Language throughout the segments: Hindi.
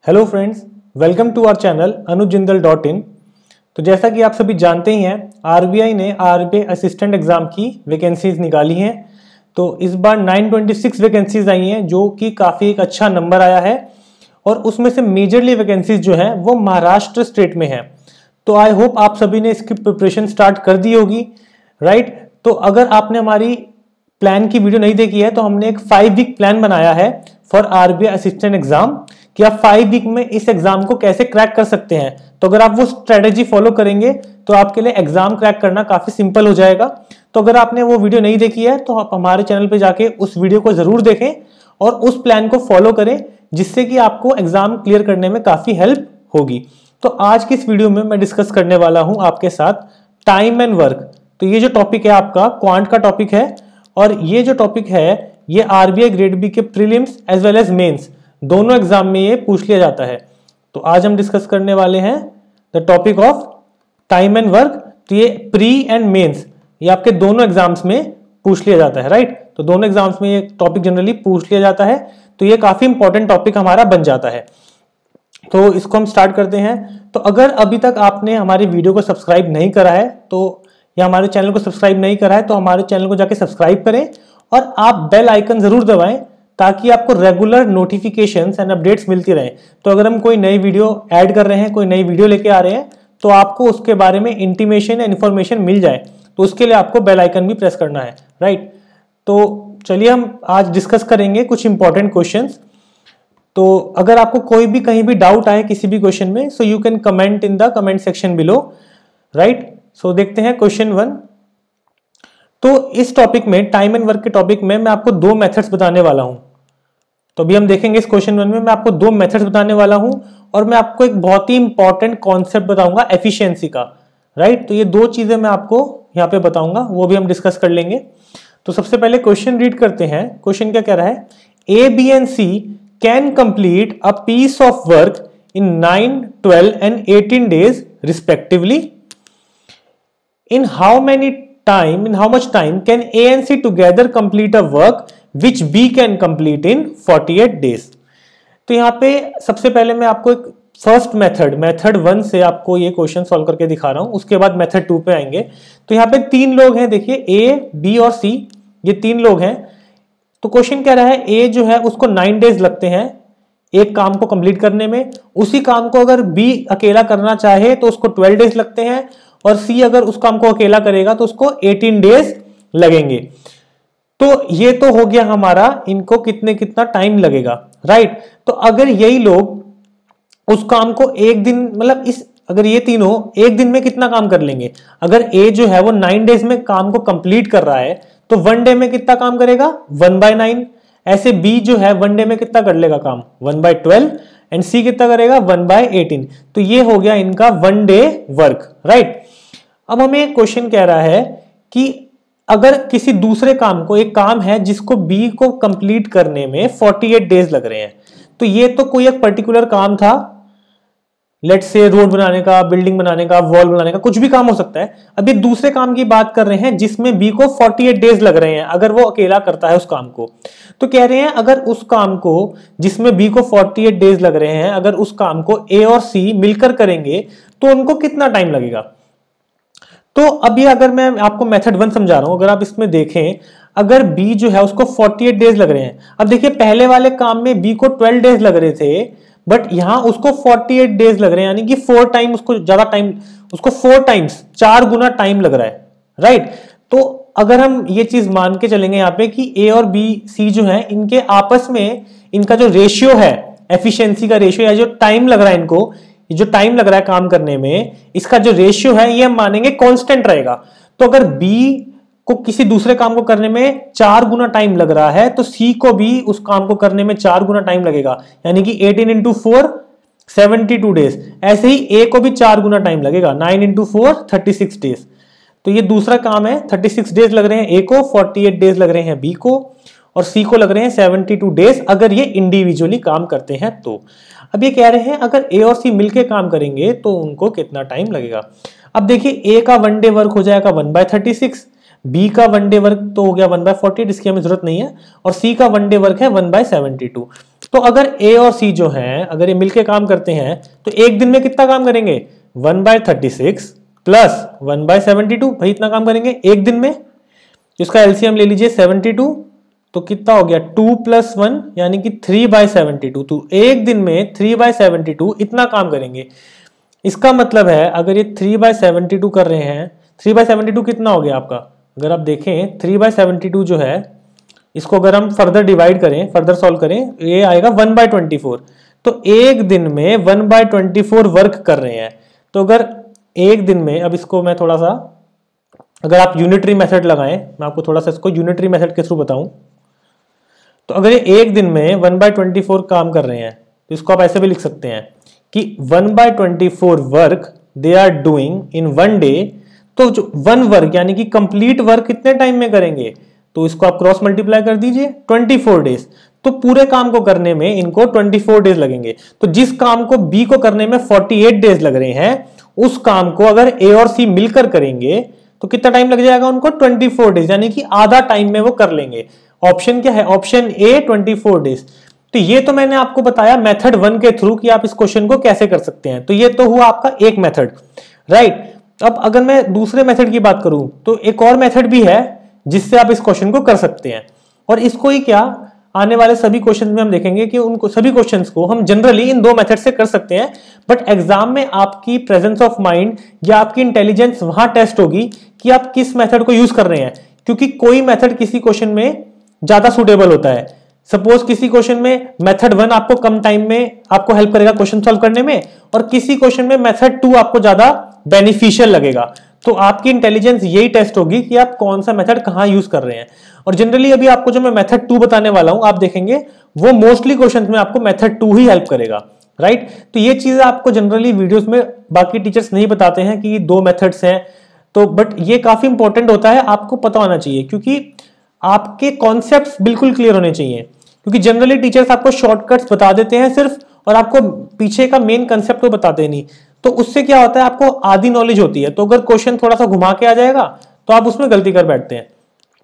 Hello friends, welcome to our channel अनुj.in। तो जैसा कि आप सभी जानते ही हैं, आरबीआई ने आरबीआई असिस्टेंट एग्जाम की वैकेंसीज निकाली हैं। तो इस बार 926 वैकेंसीज आई हैं, जो कि काफ़ी एक अच्छा नंबर आया है। और उसमें से मेजरली वैकेंसीज जो हैं वो महाराष्ट्र स्टेट में है। तो आई होप आप सभी ने इसकी प्रिपरेशन स्टार्ट कर दी होगी, राइट। तो अगर आपने हमारी प्लान की वीडियो नहीं देखी है तो हमने एक 5 वीक प्लान बनाया है फॉर आरबीआई असिस्टेंट एग्जाम कि आप 5 वीक में इस एग्जाम को कैसे क्रैक कर सकते हैं। तो अगर आप वो स्ट्रेटेजी फॉलो करेंगे तो आपके लिए एग्जाम क्रैक करना काफी सिंपल हो जाएगा। तो अगर आपने वो वीडियो नहीं देखी है तो आप हमारे चैनल पे जाके उस वीडियो को जरूर देखें और उस प्लान को फॉलो करें, जिससे कि आपको एग्जाम क्लियर करने में काफी हेल्प होगी। तो आज की इस वीडियो में मैं डिस्कस करने वाला हूं आपके साथ टाइम एंड वर्क। तो ये जो टॉपिक है आपका क्वांट का टॉपिक है, और ये जो टॉपिक है ये आरबीआई ग्रेड बी के prelims as well as mains दोनों एग्जाम में ये पूछ लिया जाता है। तो आज हम डिस्कस करने वाले हैं the topic of time and work. तो ये प्री एंड मेंस ये आपके दोनों एग्जाम्स में पूछ लिया जाता है, राइट। तो दोनों एग्जाम्स में ये टॉपिक जनरली पूछ लिया जाता है, तो ये काफी इंपॉर्टेंट टॉपिक हमारा बन जाता है। तो इसको हम स्टार्ट करते हैं। तो अगर अभी तक आपने हमारी वीडियो को सब्सक्राइब नहीं करा है तो या हमारे चैनल को सब्सक्राइब नहीं करा है तो हमारे चैनल को जाके सब्सक्राइब करें और आप बेल आइकन जरूर दबाएं, ताकि आपको रेगुलर नोटिफिकेशंस एंड अपडेट्स मिलती रहे। तो अगर हम कोई नई वीडियो ऐड कर रहे हैं, कोई नई वीडियो लेके आ रहे हैं, तो आपको उसके बारे में इंटीमेशन या इन्फॉर्मेशन मिल जाए। तो उसके लिए आपको बेल आइकन भी प्रेस करना है, राइट। तो चलिए हम आज डिस्कस करेंगे कुछ इंपॉर्टेंट क्वेश्चंस। तो अगर आपको कोई भी कहीं भी डाउट आए किसी भी क्वेश्चन में, so you can comment in the comment section below, right. So देखते हैं क्वेश्चन 1। तो इस टॉपिक में टाइम एंड वर्क के टॉपिक में मैं आपको 2 मेथड्स बताने वाला हूं। तो अभी हम देखेंगे इस क्वेश्चन 1 में मैं आपको 2 मेथड्स बताने वाला हूं, और मैं आपको एक बहुत ही इंपॉर्टेंट कॉन्सेप्ट बताऊंगा एफिशिएंसी का, राइट। तो ये 2 चीजें मैं आपको यहां पे बताऊंगा, वो भी हम डिस्कस कर लेंगे। तो सबसे पहले क्वेश्चन रीड करते हैं। क्वेश्चन क्या कह रहा है? A, B and C can complete a piece of work in 9, 12 and 18 days respectively. In how much time can A and C together complete a work which B can complete in 48 days? तो यहाँ पे सबसे पहले मैं आपको एक फर्स्ट मेथड 1 से आपको ये क्वेश्चन सॉल्व करके दिखा रहा हूं, उसके बाद मेथड 2 पे आएंगे। तो यहाँ पे 3 लोग हैं, देखिए A, B और C, ये 3 लोग हैं। तो क्वेश्चन कह रहा है A जो है उसको 9 days लगते हैं एक काम को कंप्लीट करने में। उसी काम को अगर B अकेला करना चाहे तो उसको 12 days लगते हैं, और C अगर उस काम को अकेला करेगा तो उसको 18 days लगेंगे। तो ये तो हो गया हमारा इनको कितना टाइम लगेगा, राइट। तो अगर यही लोग उस काम को एक दिन, मतलब अगर ये तीनों एक दिन में कितना काम कर लेंगे? अगर A जो है वो 9 days में काम को कंप्लीट कर रहा है तो 1 day में कितना काम करेगा? 1/9। ऐसे B जो है 1 day में कितना कर लेगा काम? 1/12। एंड C कितना करेगा? 1/18। तो ये हो गया इनका 1 day वर्क, राइट। अब हमें एक क्वेश्चन कह रहा है कि अगर किसी दूसरे काम को, एक काम है जिसको B को कंप्लीट करने में 48 days लग रहे हैं। तो ये तो कोई एक पर्टिकुलर काम था, लेट्स से रोड बनाने का, बिल्डिंग बनाने का, वॉल बनाने का, कुछ भी काम हो सकता है। अब ये दूसरे काम की बात कर रहे हैं जिसमें B को 48 days लग रहे हैं, अगर वो अकेला करता है उस काम को। तो कह रहे हैं अगर उस काम को जिसमें B को 48 days लग रहे हैं, अगर उस काम को A और C मिलकर करेंगे तो उनको कितना टाइम लगेगा? तो अभी अगर मैं आपको मेथड 1 समझा रहा हूं, अगर आप इसमें देखें, अगर B जो है उसको 48 days लग रहे हैं। अब देखिए पहले वाले काम में B को 12 days लग रहे थे, बट यहां उसको 48 days लग रहे हैं, यानी कि 4 टाइम उसको ज्यादा टाइम, उसको 4 टाइम्स 4 गुना टाइम लग रहा है, राइट। तो अगर हम ये चीज मान के चलेंगे यहाँ पे कि A और B, C जो है इनके आपस में इनका जो रेशियो है, एफिशिएंसी का रेशियो या जो टाइम लग रहा है इनको, जो टाइम लग रहा है काम करने में, इसका जो रेशियो है ये हम मानेंगे कांस्टेंट रहेगा। तो अगर B को किसी दूसरे काम को करने में 4 गुना टाइम लग रहा है तो C को भी उस काम को करने में 4 गुना टाइम लगेगा, यानी कि 18 × 4 72 days। ऐसे ही A को भी 4 गुना टाइम लगेगा, 9 × 4 36 days। तो ये दूसरा काम है, 36 days लग रहे हैं A को, 48 days लग रहे हैं B को, और C को लग रहे हैं 72 days अगर ये इंडिविजुअली काम करते हैं तो। अब ये कह रहे हैं अगर A और C मिलके काम करेंगे तो उनको कितना टाइम लगेगा? अब देखिए A का 1 day वर्क हो जाएगा 1/36, B का 1 day वर्क तो हो गया 1/48, इसकी हमें जरूरत नहीं है, और C का 1 day वर्क है 1/72। तो अगर ए और सी जो हैं अगर ये मिलके काम करते हैं तो एक दिन में कितना काम करेंगे, 1/36 प्लस 1/72, भाई इतना काम करेंगे एक दिन में। इसका एलसीएम ले लीजिए 72, तो कितना हो गया 2 + 1 यानी कि 3/72। तो एक दिन में 3/72 इतना काम करेंगे। इसका मतलब है अगर ये 3/72 कर रहे हैं, 3/72 कितना हो गया आपका, अगर आप देखें 3/72 जो है इसको अगर हम फर्दर डिवाइड करें, फर्दर सॉल्व करें, ये आएगा 1/24। तो एक दिन में 1/24 वर्क कर रहे हैं। तो अगर एक दिन में, अब इसको मैं थोड़ा सा, अगर आप यूनिटरी मेथड लगाएं, मैं आपको थोड़ा सा इसको यूनिटरी मेथड के थ्रू बताऊं, तो अगर ये एक दिन में 1/24 काम कर रहे हैं तो इसको आप ऐसे भी लिख सकते हैं कि 1/24 work they are doing in 1 day. तो जो 1 वर्क यानी कि कंप्लीट वर्क कितने टाइम में करेंगे, तो इसको आप क्रॉस मल्टीप्लाई कर दीजिए 24 डेज। तो पूरे काम को करने में इनको 24 डेज लगेंगे। तो जिस काम को बी को करने में 48 डेज लग रहे हैं, उस काम को अगर ए और सी मिलकर करेंगे तो कितना टाइम लग जाएगा उनको, 24 डेज, यानी कि आधा टाइम में वो कर लेंगे। ऑप्शन क्या है, ऑप्शन ए 24 डेज। तो ये तो मैंने आपको बताया मेथड 1 के थ्रू कि आप इस क्वेश्चन को कैसे कर सकते हैं। तो ये तो हुआ आपका एक मेथड, राइट। अब अगर मैं दूसरे मेथड की बात करूं तो एक और मेथड भी है जिससे आप इस क्वेश्चन को कर सकते हैं। और इसको ही क्या, आने वाले सभी क्वेश्चन में हम देखेंगे कि उनको सभी क्वेश्चंस को हम जनरली इन दो मेथड से कर सकते हैं। बट एग्जाम में आपकी प्रेजेंस ऑफ माइंड या आपकी इंटेलिजेंस वहां टेस्ट होगी कि आप किस मेथड को यूज कर रहे हैं, क्योंकि कोई मेथड किसी क्वेश्चन में ज्यादा सुटेबल होता है। सपोज किसी क्वेश्चन में मेथड 1 आपको कम टाइम में आपको हेल्प करेगा क्वेश्चन सॉल्व करने में, और किसी क्वेश्चन में मेथड 2 आपको ज्यादा बेनिफिशियल लगेगा। तो आपकी इंटेलिजेंस यही टेस्ट होगी कि आप कौन सा मेथड कहां यूज कर रहे हैं। और जनरली अभी आपको जो मैं मेथड 2 बताने वाला हूं, आप देखेंगे वो मोस्टली क्वेश्चंस में आपको मेथड 2 ही हेल्प करेगा, राइट। तो ये चीजें आपको जनरली वीडियोस में बाकी टीचर्स नहीं बताते हैं कि 2 मेथड्स हैं, तो बट ये काफी इंपॉर्टेंट होता है, आपको पता होना चाहिए, क्योंकि आपके कॉन्सेप्ट्स बिल्कुल क्लियर होने चाहिए। क्योंकि जनरली टीचर्स आपको शॉर्टकट्स बता देते हैं सिर्फ, और आपको पीछे का मेन कंसेप्ट तो बताते नहीं। तो उससे क्या होता है, आपको आधी नॉलेज होती है, तो अगर क्वेश्चन थोड़ा सा घुमा के आ जाएगा तो आप उसमें गलती कर बैठते हैं।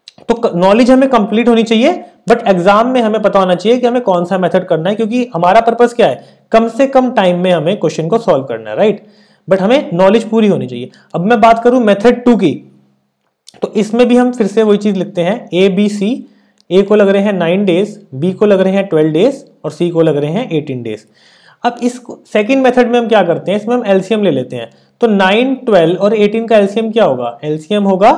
तो नॉलेज हमें कंप्लीट होनी चाहिए, बट एग्जाम में हमें पता होना चाहिए कि हमें कौन सा मेथड करना है, क्योंकि हमारा पर्पस क्या है, कम से कम टाइम में हमें क्वेश्चन को सॉल्व करना है, राइट। बट हमें नॉलेज पूरी होनी चाहिए। अब मैं बात करूं मेथड 2 की, तो इसमें भी हम फिर से वही चीज लिखते हैं, ए बी सी। ए को लग रहे हैं 9 डेज, बी को लग रहे हैं 12 डेज, और सी को लग रहे हैं 18 डेज। अब इस सेकंड मेथड में हम क्या करते हैं, इसमें हम एलसीएम ले लेते हैं। तो 9, 12 और 18 का एलसीएम क्या होगा, एलसीएम होगा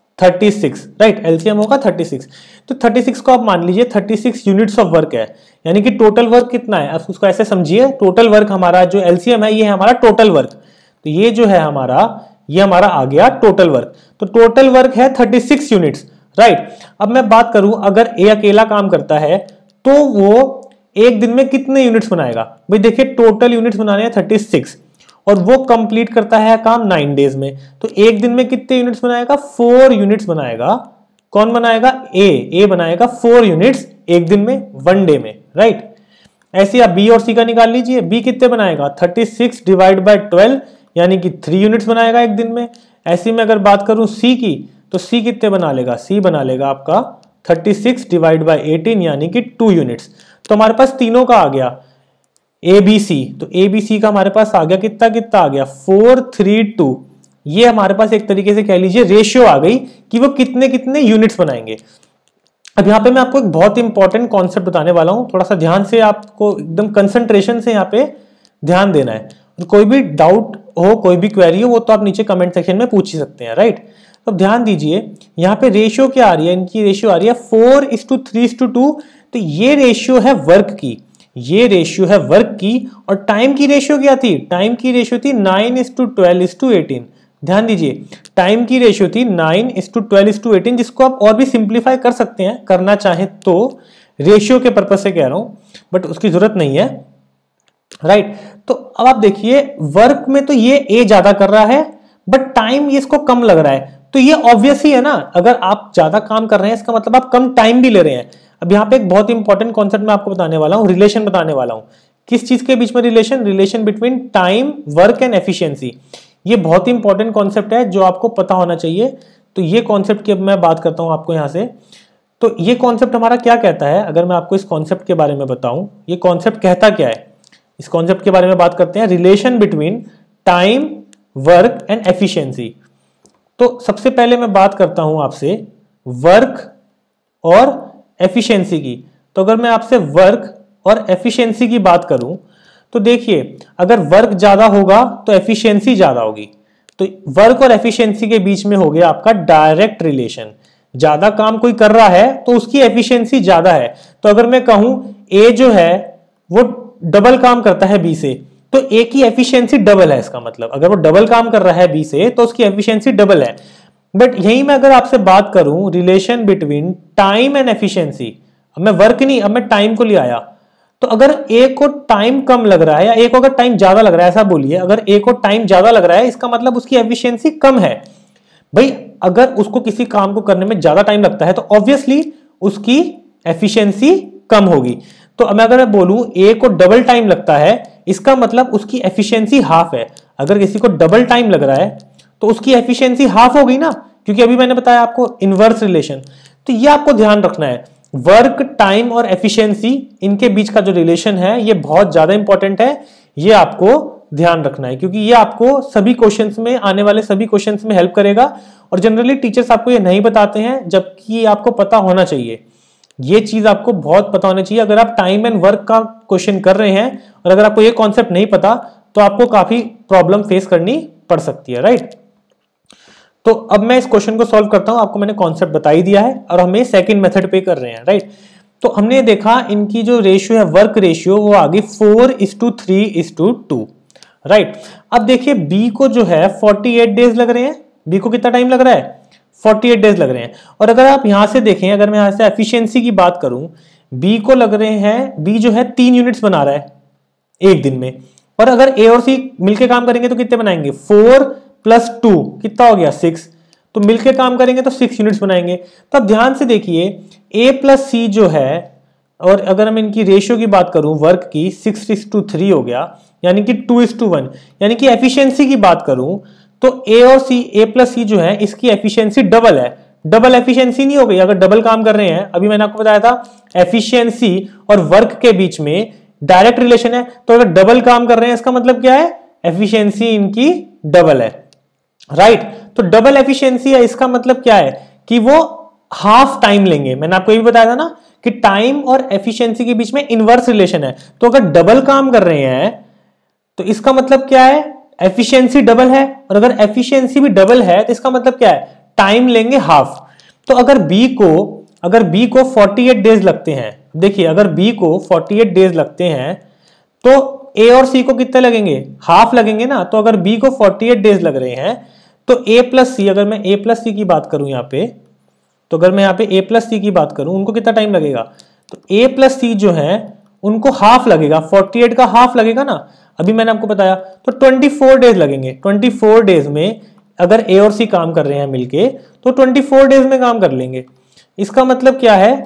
36, राइट। एलसीएम होगा 36। तो 36 को आप मान लीजिए 36 यूनिट्स ऑफ वर्क है, यानी कि टोटल वर्क कितना है, आप उसको ऐसे समझिए, टोटल वर्क हमारा जो एलसीएम है ये है हमारा टोटल वर्क। तो ये जो है हमारा, ये हमारा आ गया टोटल वर्क। तो टोटल वर्क है 36 यूनिट्स, राइट। अब मैं बात करूं अगर ए अकेला काम करता है तो वो एक दिन में कितने यूनिट्स बनाएगा, भाई देखिए टोटल यूनिट्स बनाने हैं 36, और वो कंप्लीट करता है काम 9 डेज में। तो एक दिन में कितने यूनिट्स बनाएगा, 4 यूनिट्स बनाएगा। कौन बनाएगा, ए बनाएगा 4 यूनिट्स एक दिन में, 1 डे में, राइट। ऐसे आप बी और सी का निकाल लीजिए, बी कितने बनाएगा, 36 डिवाइड बाय 12 यानी कि 3 यूनिट्स बनाएगा एक दिन में। ऐसी में अगर बात करूं सी की, तो सी कितने बना लेगा, सी बना लेगा आपका 36 डिवाइड बाय 18 यानी कि 2 यूनिट्स। तो हमारे पास तीनों का आ गया ए बी सी। तो ए बी सी का हमारे पास आ गया कितना कितना आ गया, 4, 3, 2। ये हमारे पास एक तरीके से कह लीजिए रेशियो आ गई कि वो कितने कितने यूनिट्स बनाएंगे। अब यहाँ पे मैं आपको एक बहुत इंपॉर्टेंट कॉन्सेप्ट बताने वाला हूं, थोड़ा सा ध्यान से आपको एकदम कंसंट्रेशन से यहाँ पे ध्यान देना है। कोई भी डाउट हो, कोई भी क्वेरी हो, वो तो आप नीचे कमेंट सेक्शन में पूछ ही सकते हैं, राइट। तो ध्यान दीजिए यहाँ पे रेशियो क्या आ रही है, इनकी रेशियो आ रही है 4:3:2। तो ये रेशियो है वर्क की, ये रेशियो है वर्क की। और टाइम की रेशियो क्या थी, टाइम की रेशियो थी 9:12:18। ध्यान दीजिए टाइम की रेशियो थी 9:12:18, जिसको आप और भी सिंप्लीफाई कर सकते हैं करना चाहें तो, रेशियो के पर्पज से कह रहा हूं, बट उसकी जरूरत नहीं है, राइट। तो अब आप देखिए वर्क में तो ये ए ज्यादा कर रहा है, बट टाइम ये इसको कम लग रहा है। तो ये ऑब्वियस ही है ना, अगर आप ज्यादा काम कर रहे हैं इसका मतलब आप कम टाइम भी ले रहे हैं। अब यहाँ पे एक बहुत इंपॉर्टेंट कॉन्सेप्ट मैं आपको बताने वाला हूँ, रिलेशन बताने वाला हूँ। किस चीज के बीच में relation, relation between time, work and efficiency. ये बहुत इंपॉर्टेंट कॉन्सेप्ट है जो आपको पता होना चाहिए। तो ये कॉन्सेप्ट की अब मैं बात करता हूँ आपको यहाँ से। तो ये कॉन्सेप्ट हमारा क्या कहता है, अगर मैं आपको इस कॉन्सेप्ट के बारे में बताऊं, ये कॉन्सेप्ट कहता क्या है, इस कॉन्सेप्ट के बारे में बात करते हैं, relation between time, work and efficiency. तो सबसे पहले मैं बात करता हूं आपसे वर्क और एफिशिएंसी की। तो अगर मैं आपसे वर्क और एफिशिएंसी की बात करूं तो देखिए, अगर वर्क ज्यादा होगा तो एफिशिएंसी ज्यादा होगी। तो वर्क और एफिशिएंसी के बीच में हो गया आपका डायरेक्ट रिलेशन। ज्यादा काम कोई कर रहा है तो उसकी एफिशिएंसी ज्यादा है। तो अगर मैं कहूं ए जो है वो डबल काम करता है बी से, तो ए की एफिशिएंसी डबल है। इसका मतलब अगर वो डबल काम कर रहा है बी से तो उसकी एफिशिएंसी डबल है। बट यही मैं अगर आपसे बात करूं relation between time and efficiency, अब मैं वर्क नहीं, अब मैं टाइम को ले आया, तो अगर ए को टाइम कम लग रहा है या ए को अगर टाइम ज्यादा लग रहा है, ऐसा बोलिए, अगर ए को टाइम ज्यादा लग रहा है इसका मतलब उसकी एफिशिएंसी कम है। भाई अगर उसको किसी काम को करने में ज्यादा टाइम लगता है तो ऑब्वियसली उसकी एफिशिएंसी कम होगी। तो अगर मैं बोलूं ए को डबल टाइम लगता है, इसका मतलब उसकी एफिशिएंसी हाफ है। अगर किसी को डबल टाइम लग रहा है तो उसकी एफिशिएंसी हाफ होगी ना, क्योंकि अभी मैंने बताया आपको इनवर्स रिलेशन। तो ये आपको ध्यान रखना है, वर्क, टाइम और एफिशिएंसी, इनके बीच का जो रिलेशन है ये बहुत ज्यादा इंपॉर्टेंट है। ये आपको ध्यान रखना है क्योंकि ये आपको सभी क्वेश्चंस में, आने वाले सभी क्वेश्चंस में हेल्प करेगा। और जनरली टीचर्स आपको ये नहीं बताते हैं, जबकि आपको पता होना चाहिए। ये चीज आपको बहुत पता होना चाहिए। अगर आप टाइम एंड वर्क का क्वेश्चन कर रहे हैं और अगर आपको ये कॉन्सेप्ट नहीं पता तो आपको काफी प्रॉब्लम फेस करनी पड़ सकती है, राइट। तो अब मैं इस क्वेश्चन को सॉल्व करता हूं। आपको मैंने कॉन्सेप्ट बता ही दिया है और हमें सेकंड मेथड पे कर रहे हैं, राइट। तो हमने देखा इनकी जो रेशियो है, वर्क रेशियो, वो आ गई 4:3:2, राइट। अब देखिए बी को जो है 48 डेज लग रहे हैं। बी को कितना टाइम लग रहा है? 48 डेज लग रहे हैं। और अगर आप यहां से देखें, अगर मैं यहां से एफिशिएंसी की बात करूं, बी को लग रहे हैं, बी जो है 3 यूनिट्स बना रहा है एक दिन में। और अगर ए और सी मिलकर काम करेंगे तो कितने बनाएंगे? 4 + 2 कितना हो गया? 6। तो मिलकर काम करेंगे तो 6 यूनिट्स बनाएंगे। तो अब ध्यान से देखिए, ए प्लस सी जो है, और अगर हम इनकी रेशियो की बात करूं वर्क की, 6:3 हो गया, यानी कि 2:1। यानी कि एफिशिएंसी की बात करूं तो ए और सी, ए प्लस सी जो है, इसकी एफिशिएंसी डबल है। डबल एफिशिएंसी नहीं हो गई अगर डबल काम कर रहे हैं। अभी मैंने आपको बताया था एफिशिएंसी और वर्क के बीच में डायरेक्ट रिलेशन है। तो अगर डबल काम कर रहे हैं इसका मतलब क्या है? एफिशिएंसी इनकी डबल है, राइट। तो डबल एफिशिएंसी है, इसका मतलब क्या है कि वो हाफ टाइम लेंगे। मैंने आपको ये भी बताया था ना कि टाइम और एफिशिएंसी के बीच में इनवर्स रिलेशन है। तो अगर डबल काम कर रहे हैं तो इसका मतलब क्या है? एफिशिएंसी डबल है। और अगर एफिशिएंसी भी डबल है तो इसका मतलब क्या है? टाइम लेंगे हाफ। तो अगर बी को 48 डेज लगते हैं, देखिए अगर बी को 48 डेज लगते हैं तो ए और सी को कितने लगेंगे? हाफ लगेंगे ना। तो अगर बी को 48 डेज लग रहे हैं तो ए प्लस सी, अगर मैं ए प्लस सी की बात करूं यहां पे, तो अगर मैं यहां पे ए प्लस सी की बात करूं, उनको कितना टाइम लगेगा? तो ए प्लस सी जो है उनको हाफ लगेगा, 48 का हाफ लगेगा ना। अभी मैंने आपको बताया, तो 24 डेज लगेंगे। 24 डेज में अगर ए और सी काम कर रहे हैं मिलके तो 24 डेज में काम कर लेंगे। इसका मतलब क्या है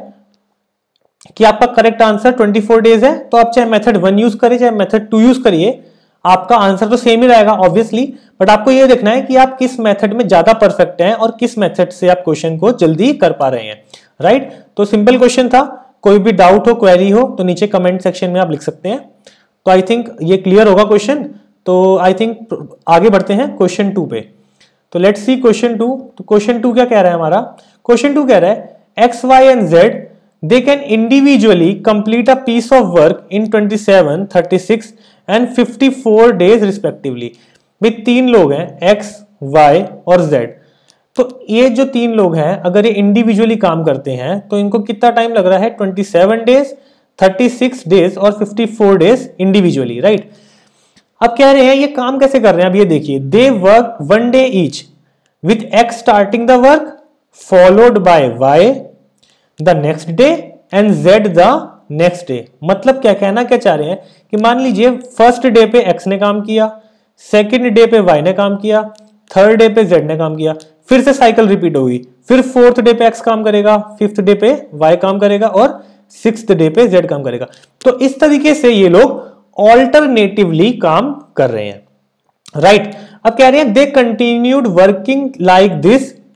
कि आपका करेक्ट आंसर 24 डेज है। तो आप चाहे मेथड 1 यूज करिए चाहे मेथड 2 यूज करिए, आपका आंसर तो सेम ही रहेगा ऑब्वियसली। बट आपको यह देखना है कि आप किस मेथड में ज्यादा परफेक्ट हैं और किस मेथड से आप क्वेश्चन को जल्दी कर पा रहे हैं, राइट। तो सिंपल क्वेश्चन था। कोई भी डाउट हो, क्वेरी हो तो नीचे कमेंट सेक्शन में आप लिख सकते हैं। तो आई थिंक ये क्लियर होगा क्वेश्चन। तो आई थिंक आगे बढ़ते हैं क्वेश्चन 2 पे। तो लेट्स सी क्वेश्चन 2। तो क्वेश्चन 2 क्या कह रहा है हमारा? क्वेश्चन 2 कह रहा है X, Y and Z they can individually complete a piece of work in 27, 36 and 54 days respectively। भाई 3 लोग हैं x, y और z। तो ये जो 3 लोग हैं अगर ये इंडिविजुअली काम करते हैं तो इनको कितना टाइम लग रहा है? 27 डेज, 36 डेज और 54 डेज इंडिविजुअली, राइट। अब कह रहे हैं ये काम कैसे कर रहे हैं? अब ये देखिए, they work 1 day each with x starting the work followed by y the next day and Z the next day. मतलब क्या कहना क्या चाह रहे हैं कि मान लीजिए फर्स्ट डे पे एक्स ने काम किया, सेकंड डे पे वाई ने काम किया, थर्ड डे पे जेड ने काम किया, फिर से साइकिल रिपीट होगी। फिर फोर्थ डे पे एक्स काम करेगा, फिफ्थ डे पे वाई काम करेगा और सिक्स्थ डे पे जेड काम करेगा। तो इस तरीके से ये लोग ऑल्टरनेटिवली काम कर रहे हैं, राइट। अब कह रहे हैं they continued working like this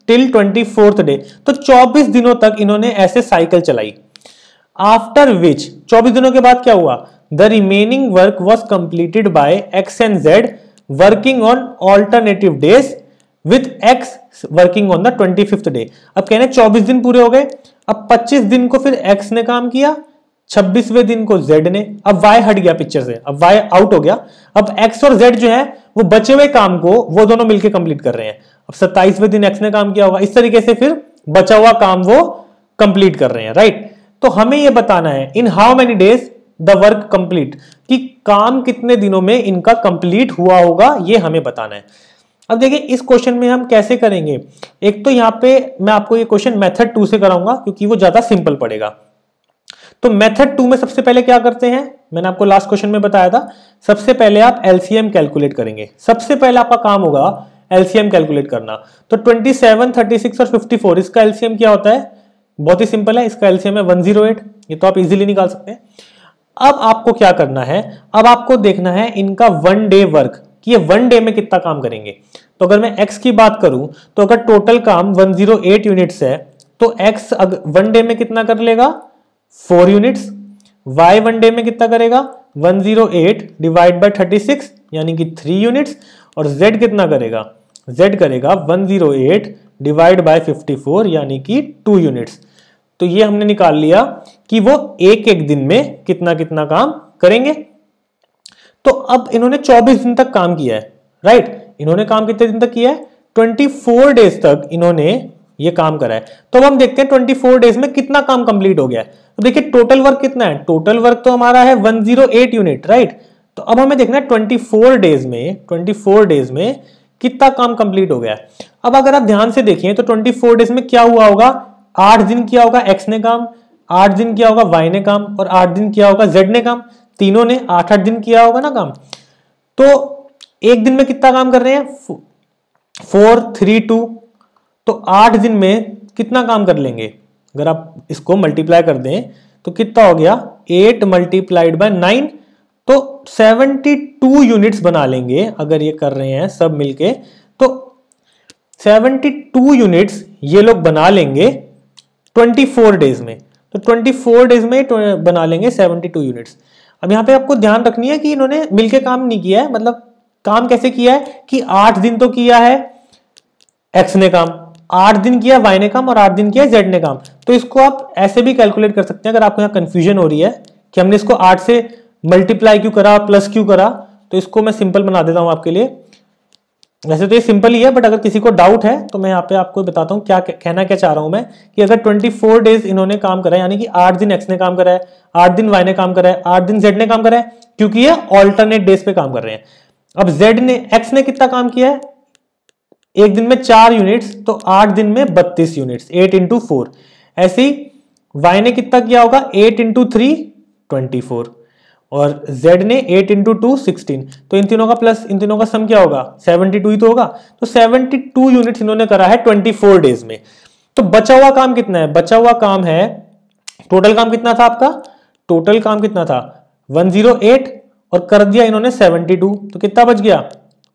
till 24th day. तो 24 दिनों तक इन्होंने ऐसे साइकिल चलाई। आफ्टर विच 24 दिनों के बाद क्या हुआ, the remaining work was completed by X and Z working on alternative days with X working on the 25th day. अब कहने 24 दिन पूरे हो गए, अब 25 दिन को फिर एक्स ने काम किया, 26वें दिन को जेड ने। अब वाई हट गया पिक्चर से, अब वाई आउट हो गया। अब एक्स और जेड जो है वो बचे हुए काम को वो दोनों मिलकर कंप्लीट कर रहे हैं। अब 27वें दिन एक्स ने काम किया होगा, इस तरीके से फिर बचा हुआ काम वो कंप्लीट कर रहे हैं, राइट। तो हमें यह बताना है in how many days the work complete, कि काम कितने दिनों में इनका कंप्लीट हुआ होगा, ये हमें बताना है। अब देखिए इस क्वेश्चन में हम कैसे करेंगे। एक तो यहां पे मैं आपको ये क्वेश्चन मेथड 2 से कराऊंगा क्योंकि वो ज्यादा सिंपल पड़ेगा। तो मेथड 2 में सबसे पहले क्या करते हैं, मैंने आपको लास्ट क्वेश्चन में बताया था, सबसे पहले आप एलसीएम कैलकुलेट करेंगे। सबसे पहले आपका काम होगा एलसीएम कैलकुलेट करना। तो 27, 36 और 54 इसका एलसीएम क्या होता है, बहुत ही सिंपल है, इसका एलसीएम है 108। ये तो आप इजीली निकाल सकते हैं। अब आपको क्या करना है, अब आपको देखना है इनका 1 डे वर्क, कि ये 1 डे में कितना काम करेंगे। तो अगर मैं x की बात करूं तो अगर टोटल काम 108 यूनिट्स है तो x 1 डे में कितना कर लेगा, 4 यूनिट्स। y 1 डे में कितना करेगा, 108 डिवाइड बाय 36 यानी कि 3 यूनिट्स। और z कितना करेगा, z करेगा 108 डिवाइड बाय 54 यानी कि 2 यूनिट्स। तो ये हमने निकाल लिया कि वो एक एक दिन में कितना कितना काम करेंगे। तो अब इन्होंने 24 दिन तक काम किया है, राइट। इन्होंने काम कितने दिन तक किया है, 24 डेज तक इन्होंने ये काम करा है। तो अब हम देखते हैं 24 डेज में कितना काम कंप्लीट हो गया है। तो देखिए टोटल वर्क कितना है, टोटल वर्क तो हमारा है 108 यूनिट, राइट। तो अब हमें देखना है 24 डेज में कितना काम कंप्लीट हो गया है। अब अगर आप ध्यान से देखिए तो 24 डेज में क्या हुआ होगा, 8 दिन किया होगा एक्स ने काम, 8 दिन किया होगा वाई ने काम और 8 दिन किया होगा जेड ने काम। तीनों ने 8-8 दिन किया होगा ना काम। तो एक दिन में कितना काम कर रहे हैं, 4, 3, 2। तो 8 दिन में कितना काम कर लेंगे, अगर आप इसको मल्टीप्लाई कर दें तो कितना हो गया, 8 मल्टीप्लाइड बाय 9, तो 72 यूनिट्स बना लेंगे। अगर ये कर रहे हैं सब मिलके तो 72 यूनिट्स ये लोग बना लेंगे 24 डेज में। तो 24 डेज में बना लेंगे 72 यूनिट्स। अब यहां पे आपको ध्यान रखनी है कि इन्होंने मिलके काम नहीं किया है, मतलब काम कैसे किया है कि 8 दिन तो किया है एक्स ने काम, 8 दिन किया वाई ने काम और 8 दिन किया जेड ने काम। तो इसको आप ऐसे भी कैलकुलेट कर सकते हैं। अगर आपको यहाँ कंफ्यूजन हो रही है कि हमने इसको 8 से मल्टीप्लाई क्यों करा प्लस क्यों करा, तो इसको मैं सिंपल बना देता हूं आपके लिए। वैसे तो ये सिंपल ही है, बट अगर किसी को डाउट है तो मैं यहाँ पे आपको बताता हूँ क्या कहना क्या चाह रहा हूं मैं, कि अगर 24 डेज इन्होंने काम करा है, यानी कि 8 दिन एक्स ने काम करा है, 8 दिन वाई ने काम करा है, 8 दिन जेड ने काम करा है, क्योंकि ये ऑल्टरनेट डेज पे काम कर रहे हैं। अब जेड ने एक्स ने कितना काम किया है, एक दिन में 4 यूनिट्स, तो 8 दिन में 32 यूनिट्स, 8 इंटू 4। ऐसे ही वाई ने कितना किया होगा, 8 इंटू 3 24 और z ने 8 इंटू 2 16। तो इन तीनों का प्लस इन तीनों का सम क्या होगा, 72 ही तो होगा। तो 72 यूनिट्स इन्होंने करा है 24 डेज में। तो बचा हुआ काम कितना है, बचा हुआ काम है, टोटल काम कितना था आपका, टोटल काम कितना था 108 और कर दिया इन्होंने 72, तो कितना बच गया,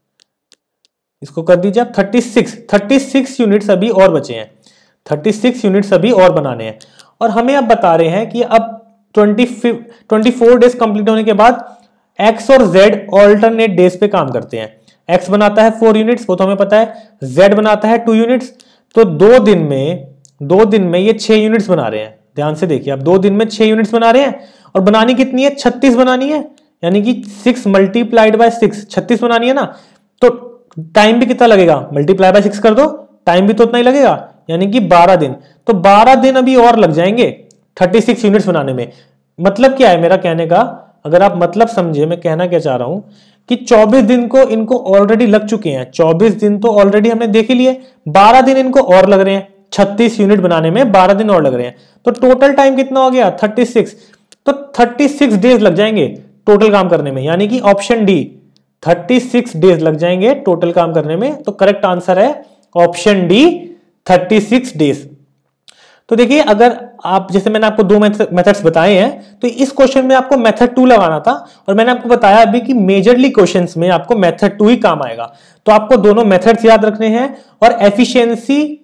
इसको कर दीजिए आप 36 यूनिट्स अभी और बचे हैं, 36 यूनिट्स अभी और बनाने हैं। और हमें अब बता रहे हैं कि अब 24 डेज कंप्लीट होने के बाद x और z ऑल्टरनेट डेज पे काम करते हैं। x बनाता है 4 यूनिट्स, वो तो हमें पता है, z बनाता है 2 यूनिट्स। तो 2 दिन में ये 6 यूनिट्स बना रहे हैं। ध्यान से देखिए, आप 2 दिन में 6 यूनिट्स बना रहे हैं और बनानी कितनी है, 36 बनानी है, यानी कि 6 मल्टीप्लाइड बाय 6 36 बनानी है ना। तो टाइम भी कितना लगेगा, मल्टीप्लाई बाय 6 कर दो, टाइम भी तो उतना ही लगेगा, यानी कि 12 दिन। तो 12 दिन अभी और लग जाएंगे 36 यूनिट्स बनाने में। मतलब क्या है मेरा कहने का, अगर आप मतलब समझे मैं कहना क्या चाह रहा हूं कि 24 दिन को इनको ऑलरेडी लग चुके हैं, 24 दिन तो ऑलरेडी हमने देख ही लिए, 12 दिन इनको और लग रहे हैं, 36 यूनिट बनाने में 12 दिन और लग रहे हैं। तो टोटल टाइम कितना हो गया 36। तो 36 डेज लग जाएंगे टोटल काम करने में, यानी कि ऑप्शन डी 36 डेज लग जाएंगे टोटल काम करने में। तो करेक्ट आंसर है ऑप्शन डी 36 डेज। तो देखिए, अगर आप जैसे मैंने आपको 2 मेथड्स बताए हैं, तो इस क्वेश्चन में आपको मेथड 2 लगाना था और मैंने आपको बताया अभी कि मेजरली क्वेश्चंस में आपको मेथड 2 ही काम आएगा। तो आपको दोनों मेथड्स याद रखने हैं और एफिशिएंसी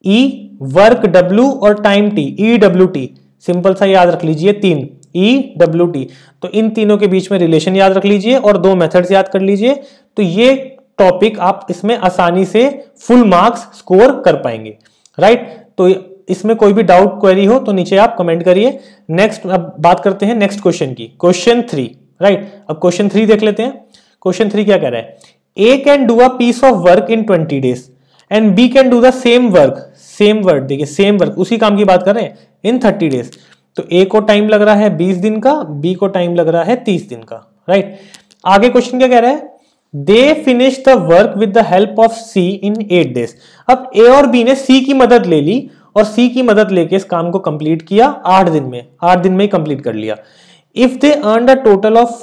ई वर्क W और टाइम T, EWT, सिंपल सा याद रख लीजिए 3 EWT। तो इन तीनों के बीच में रिलेशन याद रख लीजिए और 2 मेथड्स याद कर लीजिए। तो ये टॉपिक आप इसमें आसानी से फुल मार्क्स स्कोर कर पाएंगे, राइट। तो इसमें कोई भी डाउट क्वेरी हो तो नीचे आप कमेंट करिए। नेक्स्ट अब बात करते हैं नेक्स्ट क्वेश्चन की, क्वेश्चन 3, राइट। अब क्वेश्चन 3 देख लेते हैं। क्वेश्चन 3 क्या कह रहा है, A can do a piece of work in 20 days and B can do the same work, same work, देखिए सेम वर्क, उसी काम की बात कर रहे हैं, इन 30 days। तो ए को टाइम लग रहा है 20 दिन का, बी को टाइम लग रहा है 30 दिन का, राइट। आगे क्वेश्चन क्या कह रहा है, they finish the work with the help of C in 8 days। अब ए और बी ने सी की मदद ले ली और सी की मदद लेके इस काम को कंप्लीट किया 8 दिन में, 8 दिन में ही कंप्लीट कर लिया। If they earn a total of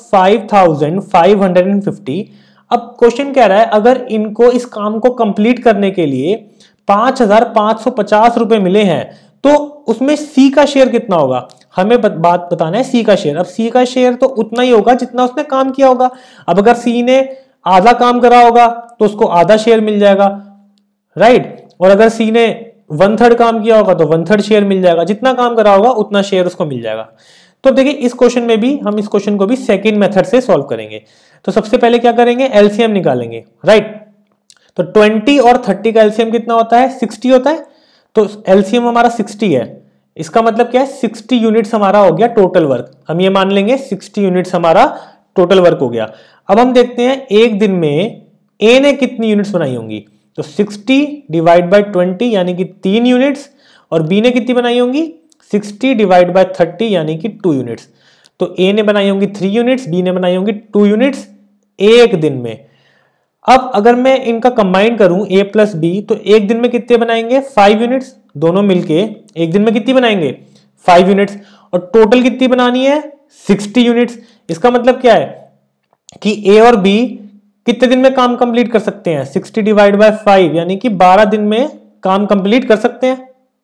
5550, अब क्वेश्चन कह रहा है अगर इनको इस काम को कंप्लीट करने के लिए 5550 रुपए मिले हैं तो उसमें सी का शेयर कितना होगा, हमें बात बताना है सी का शेयर। अब सी का शेयर तो उतना ही होगा जितना उसने काम किया होगा। अब अगर सी ने आधा काम करा होगा तो उसको आधा शेयर मिल जाएगा, राइट। और अगर सी ने 1/3 काम किया होगा तो 1/3 शेयर मिल जाएगा, जितना काम करा होगा उतना शेयर उसको मिल जाएगा। तो देखिए इस क्वेश्चन में भी हम इस क्वेश्चन को भी सेकंड मेथड से सॉल्व करेंगे। तो सबसे पहले क्या करेंगे, एलसीएम निकालेंगे, राइट। तो 20 और 30 का एलसीएम कितना होता है, 60 होता है। तो एलसीएम हमारा 60 है, इसका मतलब क्या है 60 यूनिट्स हमारा हो गया टोटल वर्क। हम ये मान लेंगे 60 यूनिट्स हमारा टोटल वर्क हो गया। अब हम देखते हैं एक दिन में ए ने कितनी यूनिट्स बनाई होंगी। तो 60 डिवाइड बाय 20 यानी कि 3 यूनिट्स, और बी ने कितनी बनाई होंगी 60 डिवाइड बाय 30 यानी कि 2 यूनिट्स। तो ए ने बनाई होंगी 3 यूनिट्स, बी ने बनाई होंगी 2 यूनिट्स एक दिन में। अब अगर मैं इनका कंबाइन करूं ए प्लस बी तो एक दिन में कितने बनाएंगे 5 यूनिट्स, दोनों मिलके एक दिन में कितनी बनाएंगे 5 यूनिट्स। और टोटल कितनी बनानी है 60 यूनिट्स। इसका मतलब क्या है कि ए और बी कितने दिन में काम कंप्लीट कर सकते हैं, 60 डिवाइड बाय 5 यानी कि 12 दिन में काम कंप्लीट कर सकते हैं।